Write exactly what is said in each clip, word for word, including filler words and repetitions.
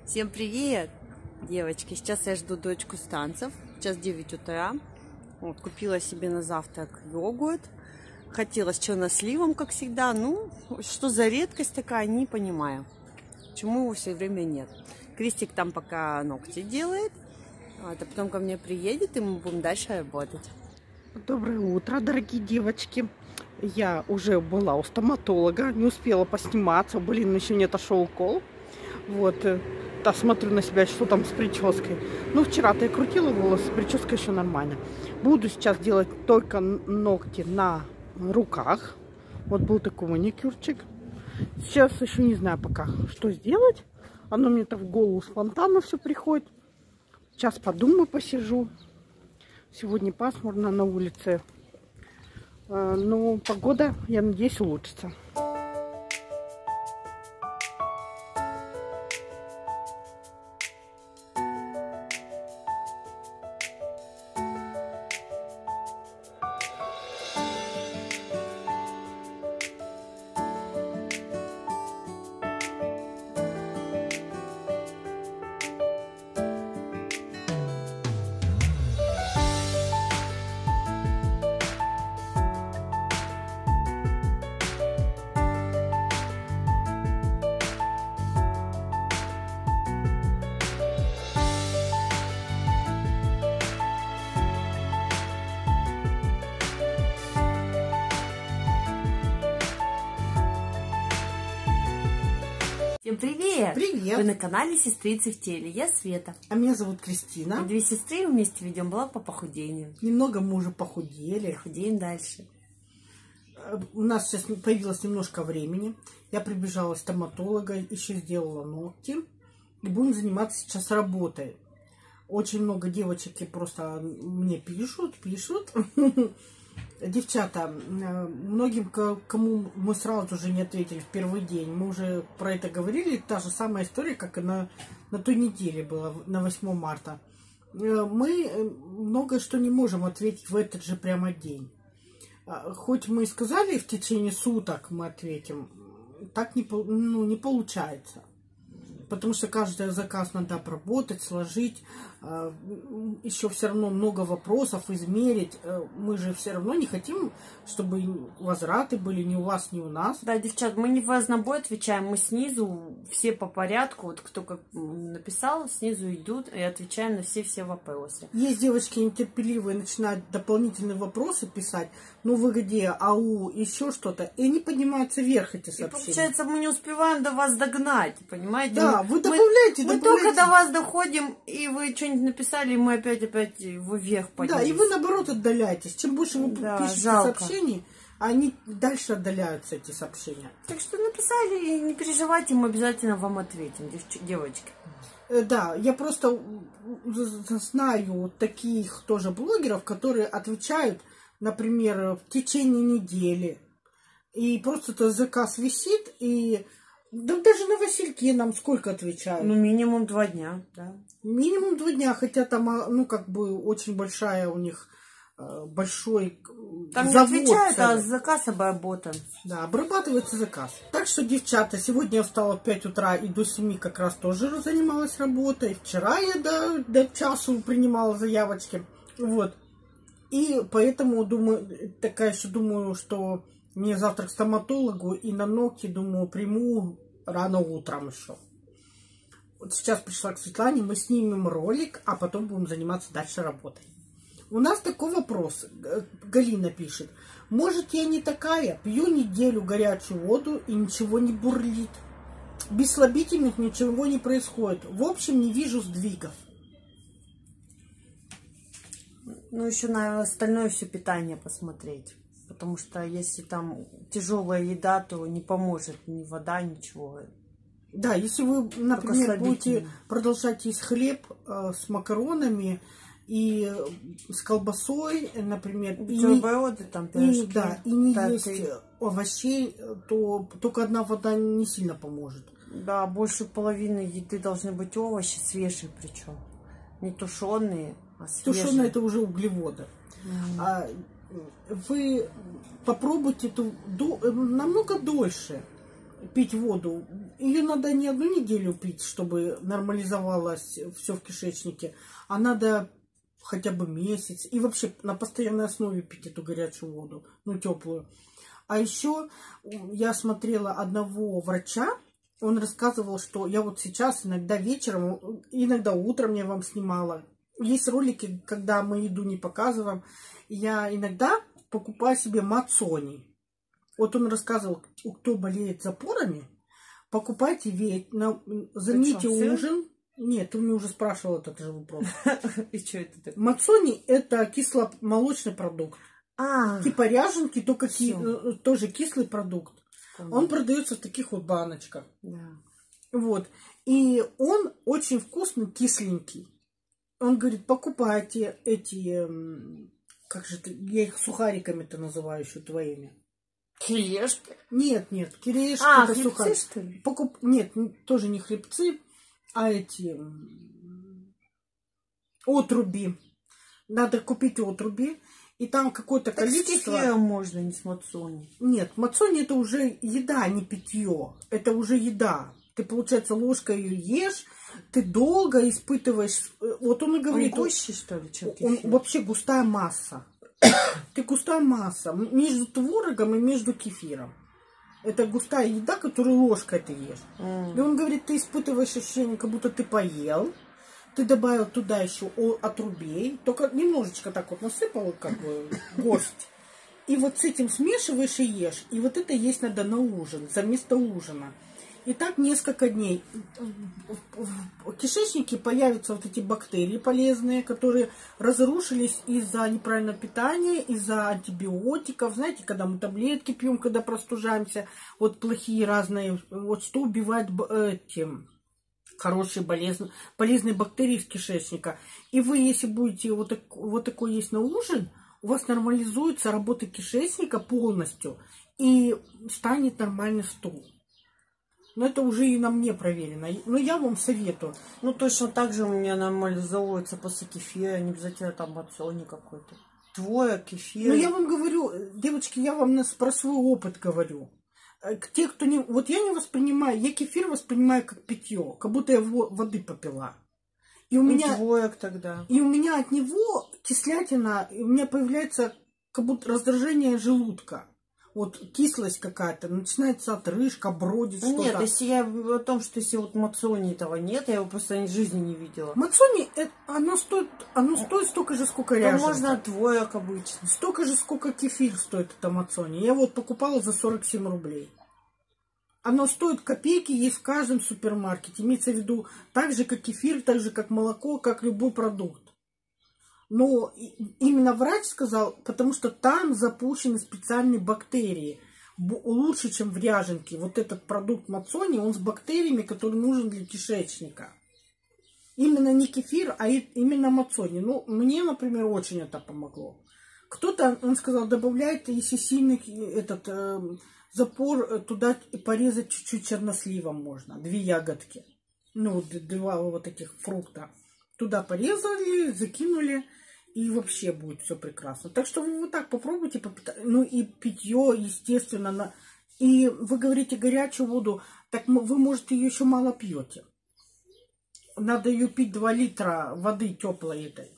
Всем привет, девочки! Сейчас я жду дочку с танцев. Сейчас девять утра. Вот, купила себе на завтрак йогурт. Хотела с черносливом, как всегда. Ну, что за редкость такая, не понимаю. Почему его все время нет. Кристик там пока ногти делает. А потом ко мне приедет, и мы будем дальше работать. Доброе утро, дорогие девочки. Я уже была у стоматолога, не успела посниматься. Блин, еще не отошел укол. Вот, да, смотрю на себя, что там с прической. Ну, вчера-то я крутила волосы, прическа еще нормально. Буду сейчас делать только ногти на руках. Вот был такой маникюрчик. Сейчас еще не знаю пока, что сделать. Оно мне-то в голову спонтанно все приходит. Сейчас подумаю, посижу. Сегодня пасмурно на улице. Но погода, я надеюсь, улучшится. Всем привет! Привет! Вы на канале Сестрицы в теле. Я Света. А меня зовут Кристина. Мы две сестры вместе ведем блог по похудению. Немного мы уже похудели. Худеем дальше. У нас сейчас появилось немножко времени. Я прибежала к стоматолога, еще сделала ногти. И будем заниматься сейчас работой. Очень много девочек просто мне пишут, пишут. Девчата, многим, кому мы сразу же не ответили в первый день, мы уже про это говорили, та же самая история, как и на, на той неделе была, на восьмое марта. Мы многое что не можем ответить в этот же прямо день. Хоть мы и сказали, в течение суток мы ответим, так не, ну, не получается. Потому что каждый заказ надо обработать, сложить. Еще все равно много вопросов, измерить. Мы же все равно не хотим, чтобы возвраты были ни у вас, ни у нас. Да, девчат, мы не в разнобой отвечаем. Мы снизу все по порядку. Вот кто как написал, снизу идут и отвечаем на все-все вопросы. Есть девочки нетерпеливые, начинают дополнительные вопросы писать. Ну, вы где? АУ, еще что-то. И они поднимаются вверх, эти сообщения. И получается, мы не успеваем до вас догнать, понимаете? Да, вы добавляете, мы, добавляете. Мы только до вас доходим, и вы что-нибудь написали, и мы опять-опять вверх поднялись. Да, и вы наоборот отдаляетесь. Чем больше вы да, пишете жалко. сообщений, они дальше отдаляются, эти сообщения. Так что написали, не переживайте, мы обязательно вам ответим, девочки. Да, я просто знаю таких тоже блогеров, которые отвечают, например, в течение недели. И просто этот заказ висит, и да, даже на Васильке нам сколько отвечают? Ну, минимум два дня, да. Минимум два дня, хотя там, ну, как бы, очень большая у них, большой там завод. Не отвечают, а заказ обработан. Да, обрабатывается заказ. Так что, девчата, сегодня я встала в пять утра и до семи как раз тоже занималась работой. Вчера я до, до часу принимала заявочки. Вот. И поэтому, думаю, такая еще думаю, что мне завтра к стоматологу и на ногти, думаю, приму рано утром еще. Вот сейчас пришла к Светлане, мы снимем ролик, а потом будем заниматься дальше работой. У нас такой вопрос. Галина пишет. Может, я не такая? Пью неделю горячую воду и ничего не бурлит. Без слабительных ничего не происходит. В общем, не вижу сдвигов. Ну, еще на остальное все питание посмотреть. Потому что если там тяжелая еда, то не поможет ни вода, ничего. Да, если вы, например, будете продолжать есть хлеб э, с макаронами и с колбасой, например, и, бутерброды, там, и, да, и не так, есть и... овощей, то только одна вода не сильно поможет. Да, больше половины еды должны быть овощи, свежие причем. Не тушеные, а свежие. Тушеные — это уже углеводы. Mm. А вы попробуйте эту намного дольше. пить воду. Ее надо не одну неделю пить, чтобы нормализовалось все в кишечнике, а надо хотя бы месяц. И вообще на постоянной основе пить эту горячую воду, ну, теплую. А еще я смотрела одного врача, он рассказывал, что я вот сейчас иногда вечером, иногда утром я вам снимала. Есть ролики, когда мы еду не показываем. Я иногда покупаю себе мацони. Вот он рассказывал, кто болеет запорами, покупайте ведь, замените ужин. Нет, ты мне уже спрашивал этот же вопрос. И что это такое? Мацони – это кисломолочный продукт. А, Типа ряженки, только ки... тоже кислый продукт. Он продается в таких вот баночках. Да. Вот. И он очень вкусный, кисленький. Он говорит, покупайте эти, как же ты, я их сухариками-то называю еще твоими. Кириешки? Нет, нет, кириешки А, это хлебцы, сухарики. что ли? Покуп... Нет, тоже не хлебцы, а эти отруби. Надо купить отруби. И там какое-то так количество... с кефиром можно, не с мацони. Нет, мацони это уже еда, а не питье. Это уже еда. Ты, получается, ложкой ее ешь, ты долго испытываешь... Вот он и говорит... Он гуще, что ли, чем он, кефир? он вообще густая масса. Ты густая масса между творогом и между кефиром. Это густая еда, которую ложкой ты ешь. Mm. И он говорит, ты испытываешь ощущение, как будто ты поел. Ты добавил туда еще отрубей. Только немножечко так вот насыпал, как бы, горсть. И вот с этим смешиваешь и ешь. И вот это есть надо на ужин, за место ужина. И так несколько дней. В кишечнике появятся вот эти бактерии полезные, которые разрушились из-за неправильного питания, из-за антибиотиков. Знаете, когда мы таблетки пьем, когда простужаемся, вот плохие разные, вот что убивает эти хорошие полезные, полезные бактерии из кишечника. И вы, если будете вот, так, вот такой есть на ужин, у вас нормализуется работа кишечника полностью и станет нормальный стул. Но это уже и на мне проверено. Но я вам советую. Ну, точно так же у меня нормализовывается после кефира. Не обязательно там мацони какой-то. Твой кефир. Ну, я вам говорю, девочки, я вам про свой опыт говорю. Те, кто не... Вот я не воспринимаю, я кефир воспринимаю как питье. Как будто я воды попила. И у ну, меня... Твоек тогда. И у меня от него кислятина, и у меня появляется как будто раздражение желудка. Вот кислость какая-то, начинается отрыжка, бродит ну, что-то. Нет, если я о том, что если вот мацони этого нет, я его просто в жизни не видела. Мацони, это, оно, стоит, оно стоит столько же, сколько ряженка. Ну, можно твоек обычно. Столько же, сколько кефир стоит это мацони. Я вот покупала за сорок семь рублей. Оно стоит копейки, есть в каждом супермаркете. Имеется в виду так же, как кефир, так же, как молоко, как любой продукт. Но именно врач сказал, потому что там запущены специальные бактерии. Лучше, чем в ряженке. Вот этот продукт мацони, он с бактериями, который нужен для кишечника. Именно не кефир, а именно мацони. Ну, мне, например, очень это помогло. Кто-то, он сказал, добавляет, если сильный этот э, запор, туда порезать чуть-чуть черносливом можно. Две ягодки. Ну, два вот таких фрукта. Туда порезали, закинули, и вообще будет все прекрасно. Так что вы вот так попробуйте попитать. Ну и питье, естественно. На... И вы говорите горячую воду, так вы, может, ее еще мало пьете. Надо ее пить два литра воды теплой этой.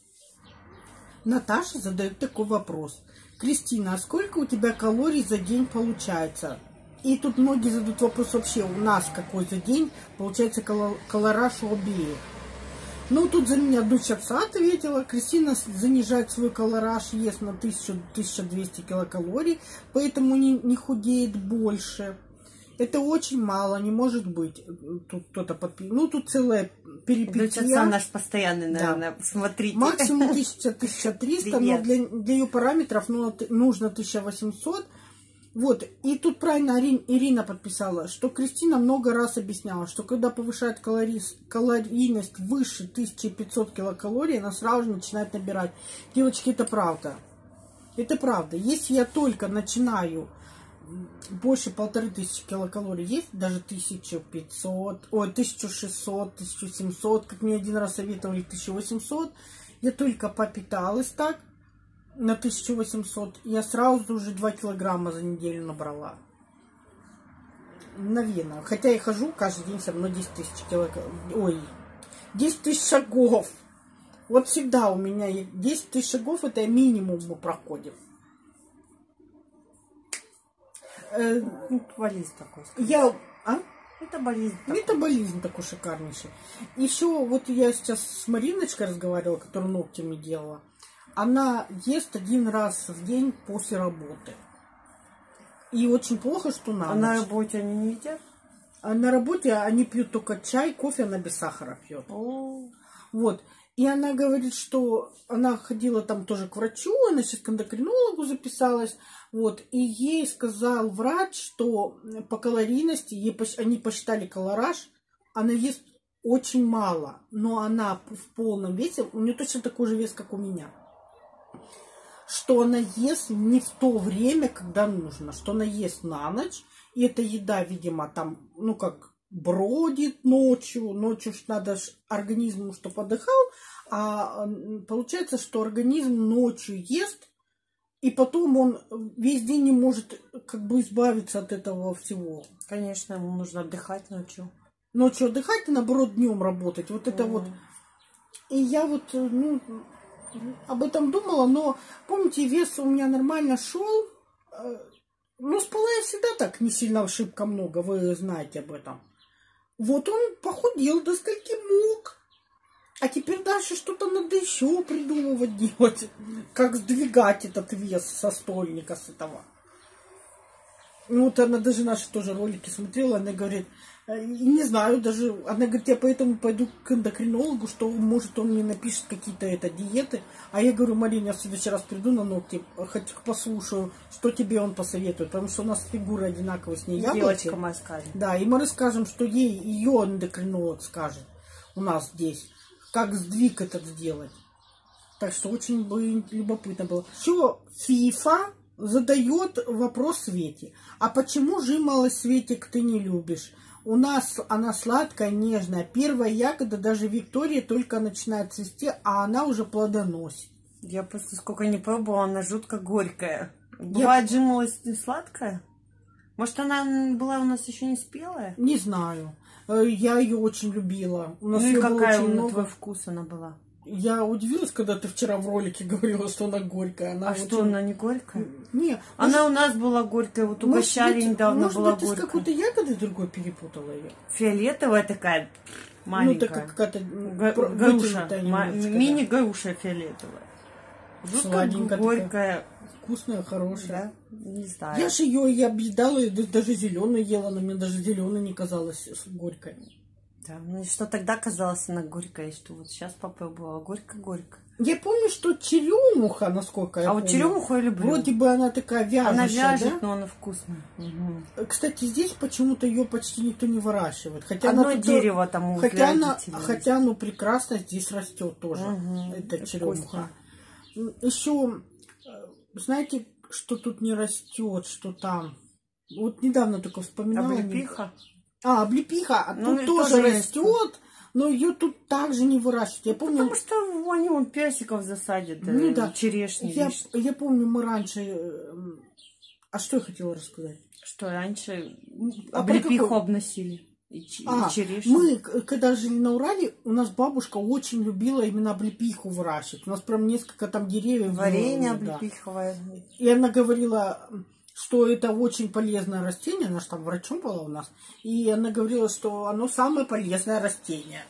Наташа задает такой вопрос. Кристина, а сколько у тебя калорий за день получается? И тут многие задают вопрос вообще, у нас какой за день получается калораж у обеих. Ну, тут за меня дочь отца ответила. Кристина занижает свой калораж, ест на тысячу — тысячу двести килокалорий, поэтому не, не худеет больше. Это очень мало, не может быть. Тут кто-то подписал. Ну, тут целая перипетия. Дочь отца наш постоянный, наверное, да. Смотрите. Максимум тысяча — тысяча триста, но для, для ее параметров ну, нужно тысяча восемьсот. Вот, и тут правильно Ирина подписала, что Кристина много раз объясняла, что когда повышает калори... калорийность выше тысячи пятисот килокалорий, она сразу же начинает набирать. Девочки, это правда. Это правда. Если я только начинаю больше полторы тысячи килокалорий есть, даже тысяча пятьсот, ой, тысяча шестьсот, тысяча семьсот, как мне один раз советовали, тысяча восемьсот, я только попиталась так, на тысячу восемьсот, я сразу уже два килограмма за неделю набрала. наверное. Хотя я хожу каждый день все равно десять тысяч килограмм. Ой, десять тысяч шагов. Вот всегда у меня десять тысяч шагов, это минимум мы проходим. Метаболизм такой. Я... А? Метаболизм такой. Метаболизм такой шикарнейший. Еще вот я сейчас с Мариночкой разговаривала, которая ногти мне делала. Она ест один раз в день после работы. И очень плохо, что на А ночь. на работе они не едят? А на работе они пьют только чай, кофе, она без сахара пьет. О. Вот. И она говорит, что она ходила там тоже к врачу, она сейчас к эндокринологу записалась. Вот. И ей сказал врач, что по калорийности, ей, они посчитали колораж, она ест очень мало, но она в полном весе, у нее точно такой же вес, как у меня. Что она ест не в то время, когда нужно, что она ест на ночь, и эта еда, видимо, там, ну как, бродит ночью, ночью ж надо ж организму, чтобы отдыхал, а получается, что организм ночью ест, и потом он весь день не может как бы избавиться от этого всего. Конечно, ему нужно отдыхать ночью. Ночью отдыхать, и наоборот днем работать. Вот это mm. вот. И я вот, ну, об этом думала, но, помните, вес у меня нормально шел. Ну, спала я всегда так, не сильно шибко много, вы знаете об этом. Вот он похудел до скольки мог. А теперь дальше что-то надо еще придумывать, делать. Как сдвигать этот вес со стольника, с этого. Ну, вот она даже наши тоже ролики смотрела, она говорит, не знаю, даже, она говорит, я поэтому пойду к эндокринологу, что, может, он мне напишет какие-то это диеты. А я говорю, Марина, я в следующий раз приду на ногти, хоть послушаю, что тебе он посоветует, потому что у нас фигуры одинаковые с ней. Девочка моя скажет. Да, и мы расскажем, что ей ее эндокринолог скажет у нас здесь, как сдвиг этот сделать. Так что очень бы любопытно было. Еще Фифа задает вопрос Свете. А почему жимолость, Светик, ты не любишь? У нас она сладкая, нежная. Первая ягода, даже Виктория, только начинает цвести, а она уже плодоносит. Я просто сколько не пробовала, она жутко горькая. Бывает, Я... жимолость не сладкая? Может, она была у нас еще не спелая? Не знаю. Я ее очень любила. У нас ну и какая очень на много... твой вкус она была? Я удивилась, когда ты вчера в ролике говорила, что она горькая. Она а очень... что, она не горькая? Не. Она может... у нас была горькая, вот угощали может, недавно может была быть, горькая. Может быть, ты с какой-то ягодой другой перепутала ее? Фиолетовая такая, маленькая. Ну, так какая-то... Груша, мини-груша фиолетовая. Сладенькая, горькая. Вкусная, хорошая. Да? Не знаю. Я же ее и объедала, и даже зеленую ела, но мне даже зеленая не казалась горькой. Да, ну что тогда казалось она горькая, что вот сейчас попробовала горько-горько. Я помню, что черемуха, насколько я а помню. А вот черемуху я люблю. Вроде бы она такая вяжущая, Она вяжет, да? но она вкусная. Угу. Кстати, здесь почему-то ее почти никто не выращивает. Хотя Одно она дерево тут, там у хотя она, хотя оно прекрасно здесь растет тоже. Угу. Это черемуха. Еще, знаете, что тут не растет, что там? Вот недавно только вспоминала. Облепиха? А, облепиха, а ну, тут тоже, тоже растет, но ее тут также не выращивают. Я помню, потому что они вон персиков засадят, ну, да. черешни. Я, я помню, мы раньше... А что я хотела рассказать? Что раньше а облепиху обносили. И, а, и черешни. Мы, когда жили на Урале, у нас бабушка очень любила именно облепиху выращивать. У нас прям несколько там деревьев. Варенье было, облепиховое. Да. И она говорила... что это очень полезное растение, она же там врачом была у нас, и она говорила, что оно самое полезное растение.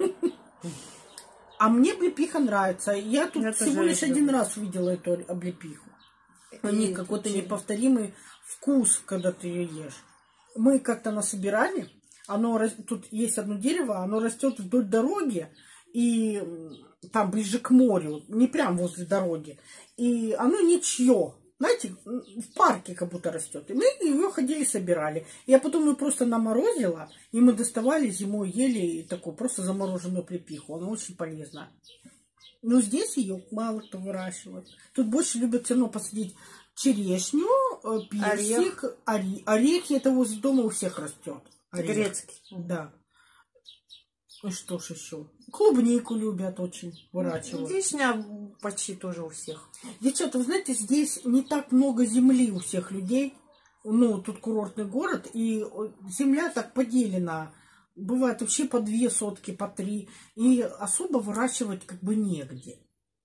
А мне облепиха нравится. Я тут всего лишь один раз видела эту облепиху. У них какой-то неповторимый вкус, когда ты ее ешь. Мы как-то насобирали, оно, тут есть одно дерево, оно растет вдоль дороги, и там ближе к морю, не прям возле дороги. И оно ничье. Знаете, в парке как будто растет. И мы ее ходили, собирали. Я потом ее просто наморозила, и мы доставали зимой, ели и такую просто замороженную облепиху. Она очень полезна. Но здесь ее мало кто выращивает. Тут больше любят все равно посадить черешню, персик, орех. Орехи это возле дома у всех растет. Орех. Грецкий. Да. И что ж еще? Клубнику любят очень выращивать. Вишня почти тоже у всех. Девчата, вы знаете, здесь не так много земли у всех людей. ну, тут курортный город, и земля так поделена. Бывает вообще по две сотки, по три. И особо выращивать как бы негде.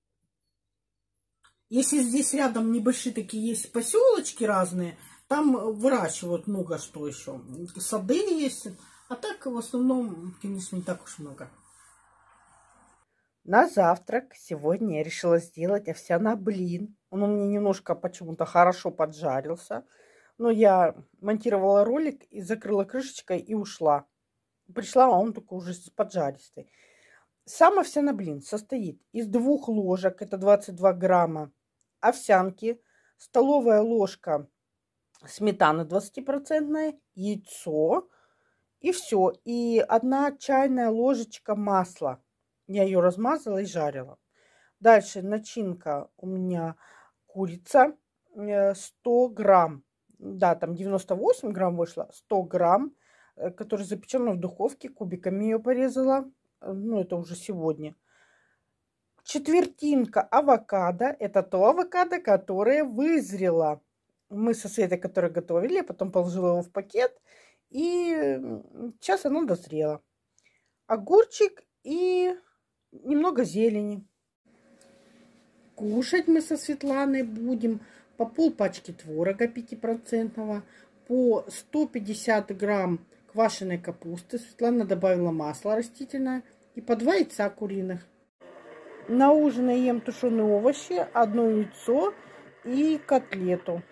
Если здесь рядом небольшие такие есть поселочки разные, там выращивают много что еще. Сады есть. А так в основном, конечно, не так уж много. На завтрак сегодня я решила сделать овсяный блин. Он у меня немножко почему-то хорошо поджарился. Но я монтировала ролик и закрыла крышечкой и ушла. Пришла, а он только уже поджаристый. Сам овсяный блин состоит из двух ложек, это двадцать два грамма овсянки, столовая ложка сметаны двадцатипроцентной, яйцо и все. И одна чайная ложечка масла. Я ее размазала и жарила. Дальше начинка у меня курица сто грамм. Да, там девяносто восемь грамм вышло, сто грамм, которая запечена в духовке, кубиками ее порезала. Ну, это уже сегодня. Четвертинка авокадо. Это то авокадо, которое вызрело. Мы со Светой, которое готовили, потом положила его в пакет. И сейчас оно дозрело. Огурчик и немного зелени. Кушать мы со Светланой будем по полпачки творога пятипроцентного, по сто пятьдесят грамм квашеной капусты. Светлана добавила масло растительное и по два яйца куриных. На ужин я ем тушеные овощи, одно яйцо и котлету.